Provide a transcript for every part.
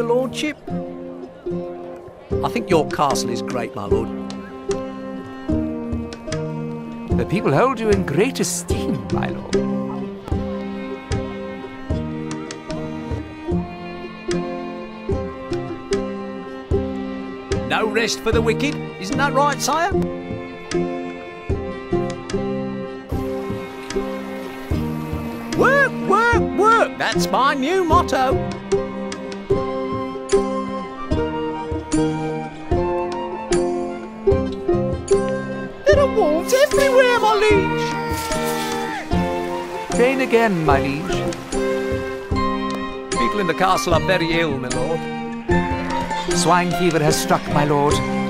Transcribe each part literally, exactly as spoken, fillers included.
your lordship? I think your castle is great, my lord. The people hold you in great esteem, my lord. No rest for the wicked, isn't that right, sire? Work, work, work, that's my new motto. There are wolves everywhere, my liege. Train again, my liege. People in the castle are very ill, my lord. Swine fever has struck, my lord.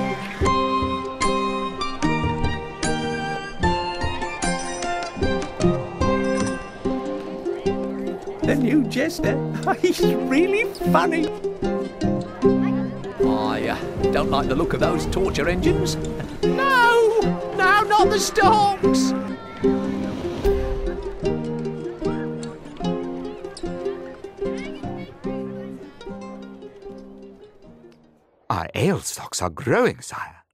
The new jester, he's really funny. I uh, don't like the look of those torture engines. No, no, not the stalks. Our ale stocks are growing, sire.